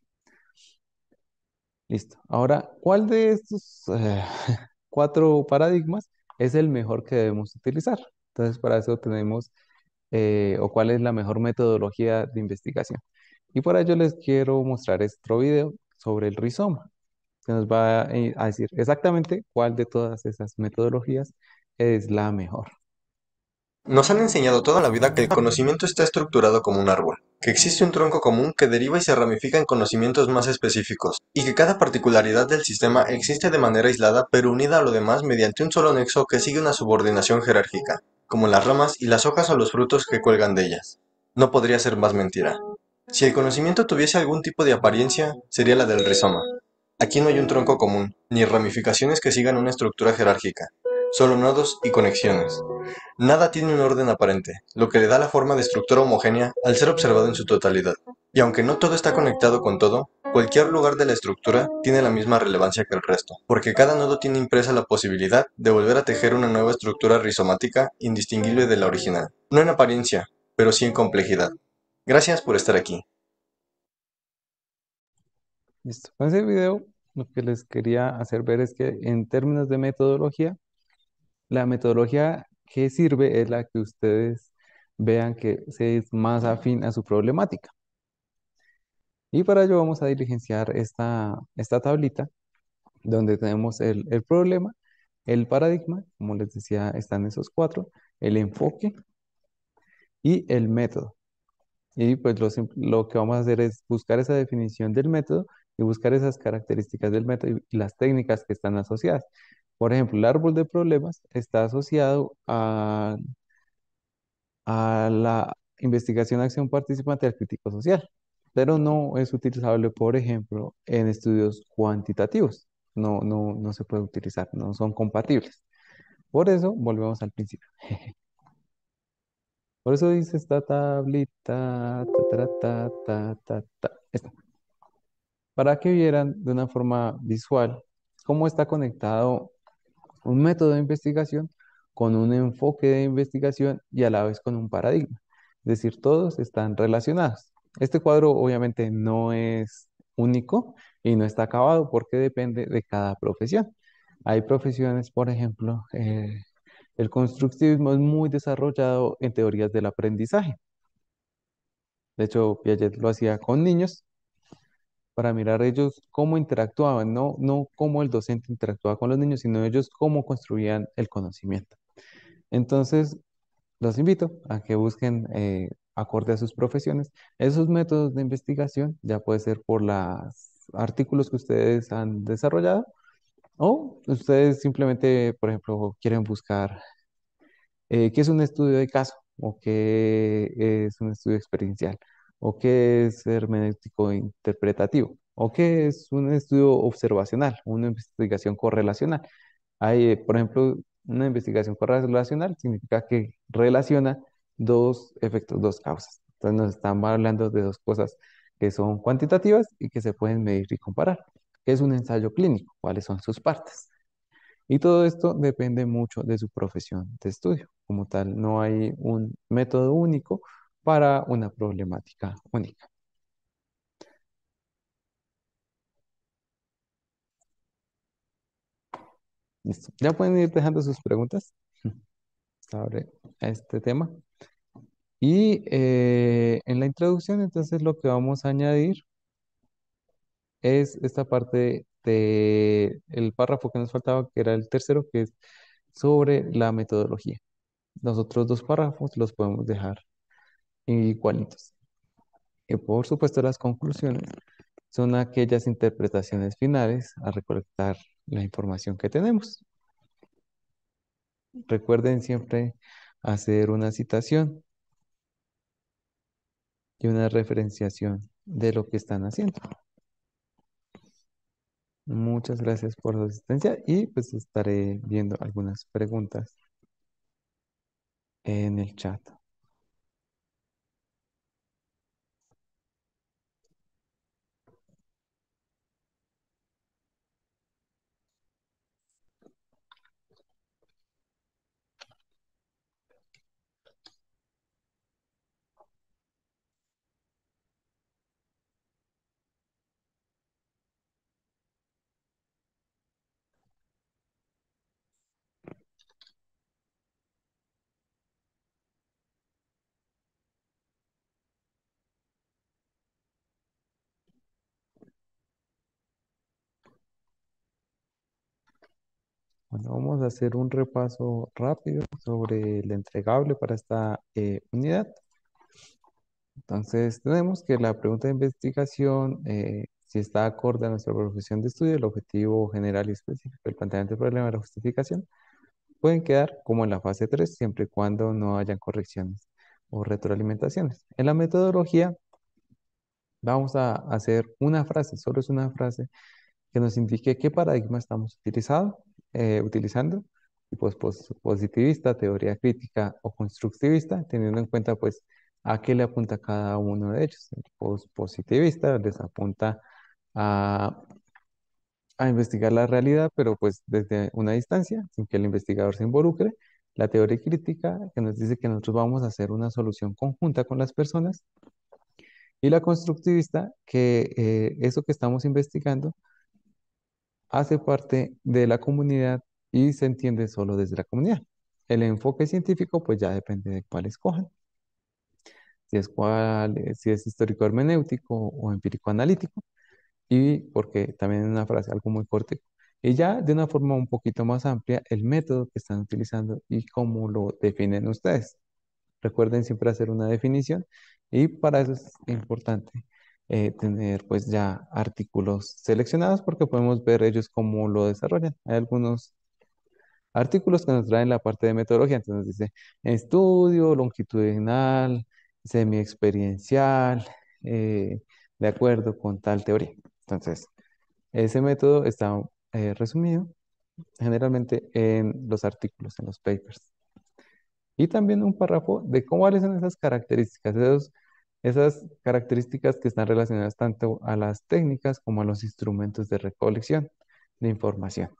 Listo. Ahora, ¿cuál de estos eh, cuatro paradigmas es el mejor que debemos utilizar? Entonces, para eso tenemos, eh, o cuál es la mejor metodología de investigación. Y por ello les quiero mostrar este video sobre el rizoma, que nos va a, eh, a decir exactamente cuál de todas esas metodologías es la mejor. Nos han enseñado toda la vida que el conocimiento está estructurado como un árbol, que existe un tronco común que deriva y se ramifica en conocimientos más específicos, y que cada particularidad del sistema existe de manera aislada pero unida a lo demás mediante un solo nexo que sigue una subordinación jerárquica, como las ramas y las hojas o los frutos que cuelgan de ellas. No podría ser más mentira. Si el conocimiento tuviese algún tipo de apariencia, sería la del rizoma. Aquí no hay un tronco común, ni ramificaciones que sigan una estructura jerárquica, solo nodos y conexiones. Nada tiene un orden aparente, lo que le da la forma de estructura homogénea al ser observado en su totalidad. Y aunque no todo está conectado con todo, cualquier lugar de la estructura tiene la misma relevancia que el resto, porque cada nodo tiene impresa la posibilidad de volver a tejer una nueva estructura rizomática indistinguible de la original. No en apariencia, pero sí en complejidad. Gracias por estar aquí. Listo. Con ese video lo que les quería hacer ver es que en términos de metodología, la metodología que sirve es la que ustedes vean que se es más afín a su problemática. Y para ello vamos a diligenciar esta, esta tablita donde tenemos el, el problema, el paradigma, como les decía, están esos cuatro, el enfoque y el método. Y pues lo, sim- lo que vamos a hacer es buscar esa definición del método y buscar esas características del método y las técnicas que están asociadas. Por ejemplo, el árbol de problemas está asociado a, a la investigación, acción participante del crítico social, pero no es utilizable, por ejemplo, en estudios cuantitativos. No, no, no se puede utilizar, no son compatibles. Por eso, volvemos al principio. Por eso dice esta tablita, ta, ta, ta, ta, ta, ta, esta, para que vieran de una forma visual cómo está conectado un método de investigación con un enfoque de investigación y a la vez con un paradigma. Es decir, todos están relacionados. Este cuadro obviamente no es único y no está acabado porque depende de cada profesión. Hay profesiones, por ejemplo, eh, el constructivismo es muy desarrollado en teorías del aprendizaje. De hecho, Piaget lo hacía con niños, para mirar ellos cómo interactuaban, no, no cómo el docente interactuaba con los niños, sino ellos cómo construían el conocimiento. Entonces, los invito a que busquen, eh, acorde a sus profesiones, esos métodos de investigación, ya puede ser por los artículos que ustedes han desarrollado, o ustedes simplemente, por ejemplo, quieren buscar eh, qué es un estudio de caso, o qué es un estudio experiencial, o qué es hermenéutico interpretativo, o qué es un estudio observacional, una investigación correlacional. Hay, eh, por ejemplo, una investigación correlacional significa que relaciona dos efectos, dos causas. Entonces nos están hablando de dos cosas que son cuantitativas y que se pueden medir y comparar. ¿Qué es un ensayo clínico? ¿Cuáles son sus partes? Y todo esto depende mucho de su profesión de estudio. Como tal, no hay un método único para una problemática única. Listo. Ya pueden ir dejando sus preguntas sobre este tema. Y eh, en la introducción, entonces, lo que vamos a añadir es esta parte de el párrafo que nos faltaba, que era el tercero, que es sobre la metodología. Los otros dos párrafos los podemos dejar igualitos. Y por supuesto, las conclusiones son aquellas interpretaciones finales a recolectar la información que tenemos. Recuerden siempre hacer una citación y una referenciación de lo que están haciendo. Muchas gracias por su asistencia y pues estaré viendo algunas preguntas en el chat. Bueno, vamos a hacer un repaso rápido sobre el entregable para esta eh, unidad. Entonces, tenemos que la pregunta de investigación, eh, si está acorde a nuestra profesión de estudio, el objetivo general y específico, el planteamiento del problema, la justificación, pueden quedar como en la fase tres siempre y cuando no hayan correcciones o retroalimentaciones. En la metodología, vamos a hacer una frase, solo es una frase que nos indique qué paradigma estamos utilizado, eh, utilizando, tipo pos- positivista, teoría crítica o constructivista, teniendo en cuenta pues a qué le apunta cada uno de ellos. El pos- positivista les apunta a, a investigar la realidad, pero pues desde una distancia, sin que el investigador se involucre. La teoría crítica, que nos dice que nosotros vamos a hacer una solución conjunta con las personas. Y la constructivista, que eh, eso que estamos investigando hace parte de la comunidad y se entiende solo desde la comunidad. El enfoque científico, pues ya depende de cuál escojan, si es cuál, eh, si es histórico hermenéutico o empírico analítico, y porque también es una frase algo muy corta. Y ya de una forma un poquito más amplia, el método que están utilizando y cómo lo definen ustedes. Recuerden siempre hacer una definición y para eso es importante eh, tener pues ya artículos seleccionados porque podemos ver ellos cómo lo desarrollan. Hay algunos artículos que nos traen la parte de metodología, entonces nos dice estudio longitudinal, semi-experiencial, eh, de acuerdo con tal teoría. Entonces, ese método está eh, resumido generalmente en los artículos, en los papers. Y también un párrafo de cómo cuáles son esas características, esos- esas características que están relacionadas tanto a las técnicas como a los instrumentos de recolección de información.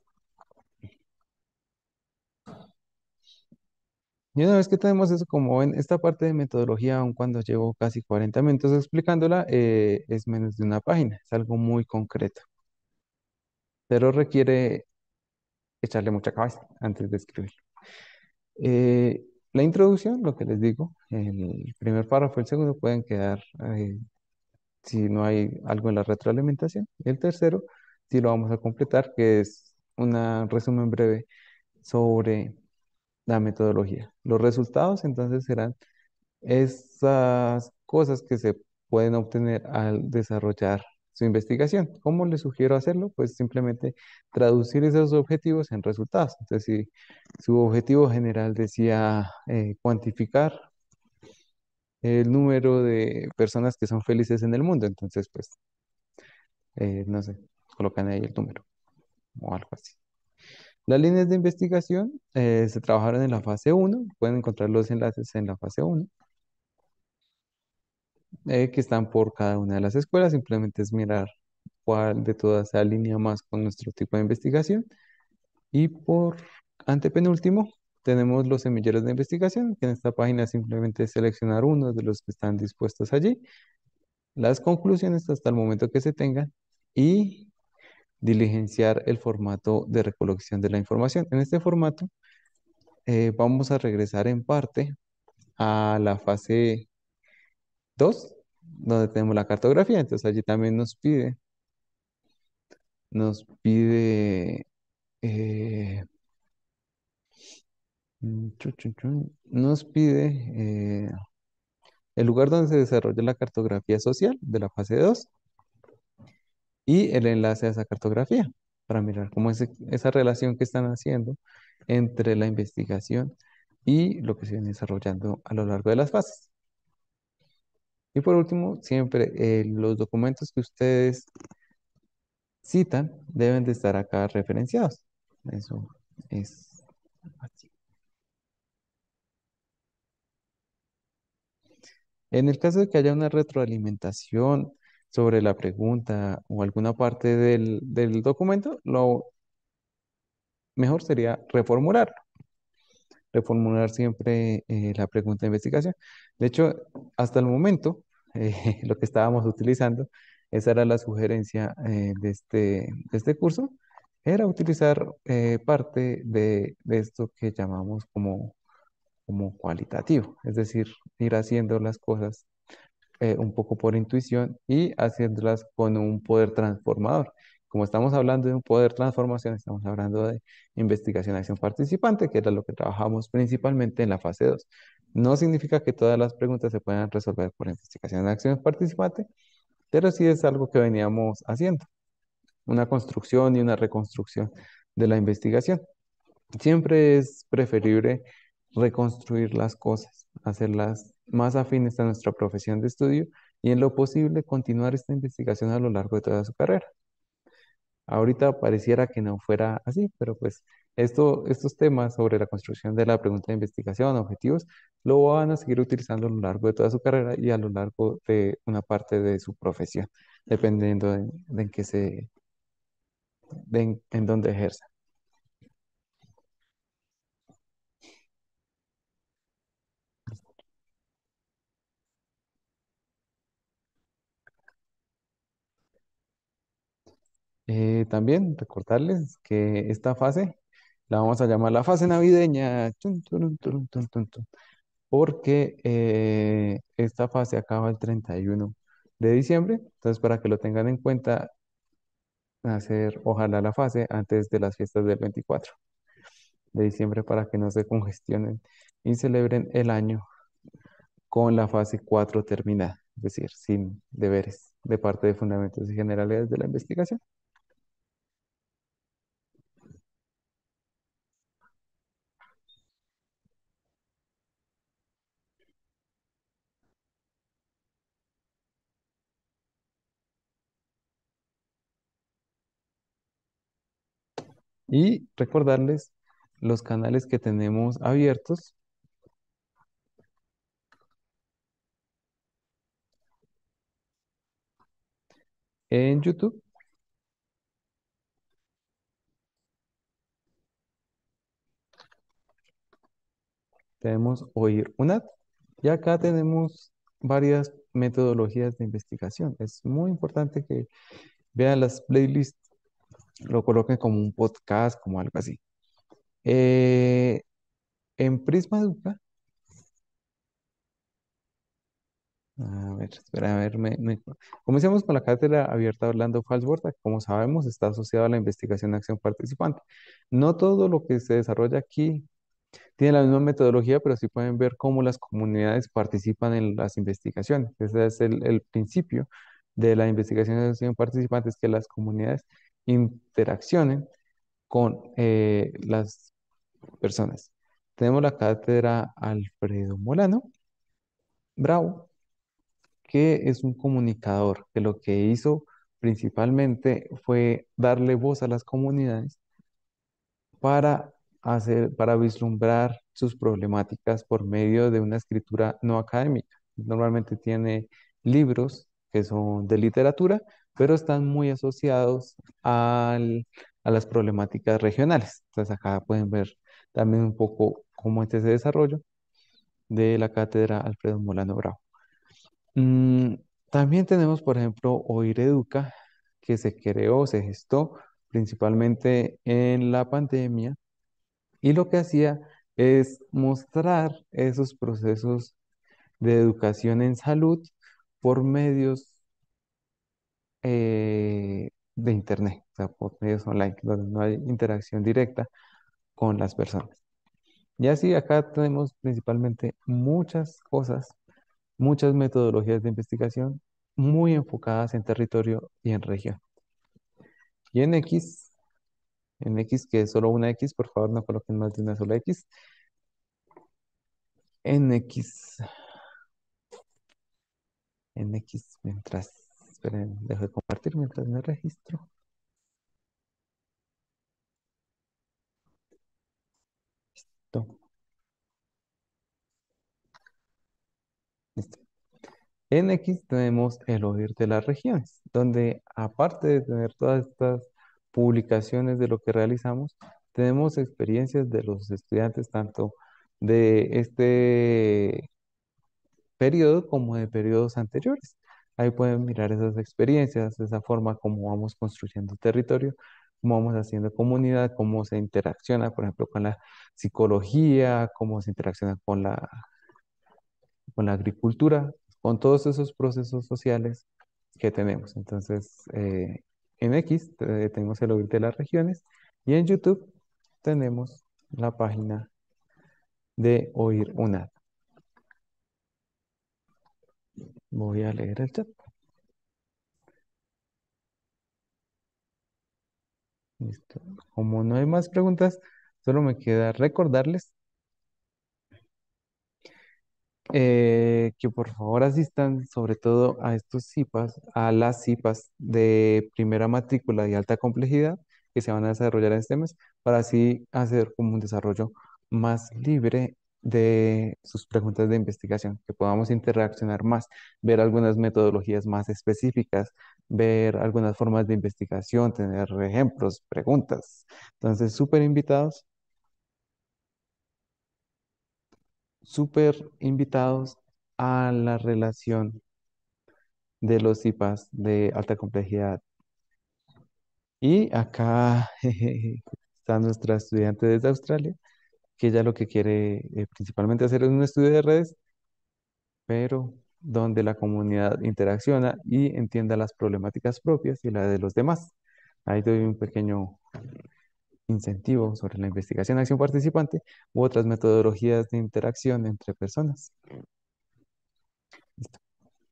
Y una vez que tenemos eso, como en esta parte de metodología, aun cuando llevo casi cuarenta minutos explicándola, eh, es menos de una página, es algo muy concreto, pero requiere echarle mucha cabeza antes de escribir. Eh, la introducción, lo que les digo, el primer párrafo y el segundo pueden quedar eh, si no hay algo en la retroalimentación. Y el tercero, si lo vamos a completar, que es un resumen breve sobre la metodología. Los resultados entonces serán esas cosas que se pueden obtener al desarrollar su investigación. ¿Cómo les sugiero hacerlo? Pues simplemente traducir esos objetivos en resultados. Entonces, si su objetivo general decía eh, cuantificar el número de personas que son felices en el mundo, entonces, pues, eh, no sé, colocan ahí el número o algo así. Las líneas de investigación eh, se trabajaron en la fase uno. Pueden encontrar los enlaces en la fase uno, eh, que están por cada una de las escuelas. Simplemente es mirar cuál de todas se alinea más con nuestro tipo de investigación. Y por antepenúltimo, tenemos los semilleros de investigación, que en esta página simplemente es seleccionar uno de los que están dispuestos allí, las conclusiones hasta el momento que se tengan y diligenciar el formato de recolección de la información. En este formato eh, vamos a regresar en parte a la fase dos, donde tenemos la cartografía. Entonces allí también nos pide, nos pide, eh, mm, chu, chu, chu, nos pide eh, el lugar donde se desarrolla la cartografía social de la fase dos y el enlace a esa cartografía para mirar cómo es esa relación que están haciendo entre la investigación y lo que se viene desarrollando a lo largo de las fases. Y por último, siempre eh, los documentos que ustedes citan deben de estar acá referenciados. Eso es así. En el caso de que haya una retroalimentación sobre la pregunta o alguna parte del, del documento, lo mejor sería reformular. Reformular siempre eh, la pregunta de investigación. De hecho, hasta el momento, eh, lo que estábamos utilizando, esa era la sugerencia eh, de este, de este curso, era utilizar eh, parte de, de esto que llamamos como, como cualitativo, es decir, ir haciendo las cosas eh, un poco por intuición y haciéndolas con un poder transformador. Como estamos hablando de un poder transformación, estamos hablando de investigación acción participante, que era lo que trabajamos principalmente en la fase dos. No significa que todas las preguntas se puedan resolver por investigación acción participante, pero sí es algo que veníamos haciendo, una construcción y una reconstrucción de la investigación. Siempre es preferible reconstruir las cosas, hacerlas más afines a nuestra profesión de estudio y en lo posible continuar esta investigación a lo largo de toda su carrera. Ahorita pareciera que no fuera así, pero pues esto, estos temas sobre la construcción de la pregunta de investigación, objetivos, lo van a seguir utilizando a lo largo de toda su carrera y a lo largo de una parte de su profesión, dependiendo de, de en qué se, de en, en dónde ejerza. Eh, también recordarles que esta fase la vamos a llamar la fase navideña, tun, turun, turun, tun, tun, tun, porque eh, esta fase acaba el treinta y uno de diciembre. Entonces, para que lo tengan en cuenta, hacer ojalá la fase antes de las fiestas del veinticuatro de diciembre para que no se congestionen y celebren el año con la fase cuatro terminada, es decir, sin deberes de parte de fundamentos y generalidades de la investigación. Y recordarles los canales que tenemos abiertos en YouTube. Tenemos Oír UNAD y acá tenemos varias metodologías de investigación. Es muy importante que vean las playlists, lo coloquen como un podcast, como algo así. Eh, en Prisma Educa A ver, espera, a ver, me, me- comencemos con la cátedra abierta Orlando Falsborda. Como sabemos, está asociada a la investigación de acción participante. No todo lo que se desarrolla aquí tiene la misma metodología, pero sí pueden ver cómo las comunidades participan en las investigaciones. Ese es el, el principio de la investigación de acción participante, es que las comunidades interaccionen con eh, las personas. Tenemos la cátedra Alfredo Molano Bravo, que es un comunicador, que lo que hizo principalmente fue darle voz a las comunidades para hacer, para vislumbrar sus problemáticas por medio de una escritura no académica. Normalmente tiene libros que son de literatura, pero están muy asociados al- a las problemáticas regionales. Entonces acá pueden ver también un poco cómo es ese desarrollo de la cátedra Alfredo Molano Bravo. Mm, también tenemos, por ejemplo, Oír Educa, que se creó, se gestó principalmente en la pandemia y lo que hacía es mostrar esos procesos de educación en salud por medios eh, de Internet, o sea, por medios online, donde no hay interacción directa con las personas. Y así acá tenemos principalmente muchas cosas, muchas metodologías de investigación muy enfocadas en territorio y en región. Y en X, en X, que es solo una X, por favor no coloquen más de una sola X. En X, en X, mientras, esperen, dejo de compartir mientras me registro. Listo, listo. En X tenemos el oír de las regiones, donde aparte de tener todas estas publicaciones de lo que realizamos, tenemos experiencias de los estudiantes, tanto de este periodo como de periodos anteriores. Ahí pueden mirar esas experiencias, esa forma como vamos construyendo territorio, cómo vamos haciendo comunidad, cómo se interacciona, por ejemplo, con la psicología, cómo se interacciona con la, con la agricultura, con todos esos procesos sociales que tenemos. Entonces, eh, en X eh, tenemos el oír de las regiones y en YouTube tenemos la página de Oír UNAD. Voy a leer el chat. Listo. Como no hay más preguntas, solo me queda recordarles eh, que por favor asistan sobre todo a estos CIPAs, a las CIPAs de primera matrícula y alta complejidad que se van a desarrollar en este mes, para así hacer como un desarrollo más libre de sus preguntas de investigación, que podamos interaccionar más, ver algunas metodologías más específicas, ver algunas formas de investigación, tener ejemplos, preguntas. Entonces, súper invitados, súper invitados a la relación de los CIPAs de alta complejidad. Y acá jeje, está nuestra estudiante desde Australia, que ella lo que quiere eh, principalmente hacer es un estudio de redes, pero donde la comunidad interacciona y entienda las problemáticas propias y la de los demás. Ahí doy un pequeño incentivo sobre la investigación, acción participante u otras metodologías de interacción entre personas. Listo.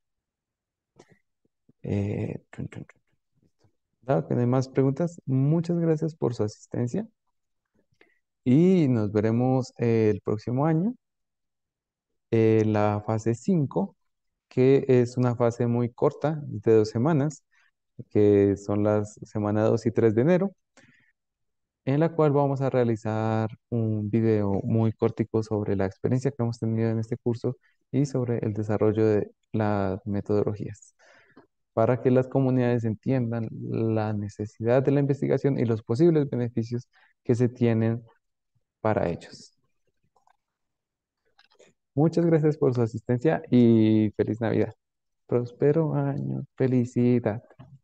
Eh, chun, chun, chun. Dado que no hay más preguntas, muchas gracias por su asistencia y nos veremos eh, el próximo año en la fase cinco, que es una fase muy corta, de dos semanas, que son las semanas dos y tres de enero, en la cual vamos a realizar un video muy cortico sobre la experiencia que hemos tenido en este curso y sobre el desarrollo de las metodologías, para que las comunidades entiendan la necesidad de la investigación y los posibles beneficios que se tienen para ellos. Muchas gracias por su asistencia y feliz Navidad. Próspero año, felicidad.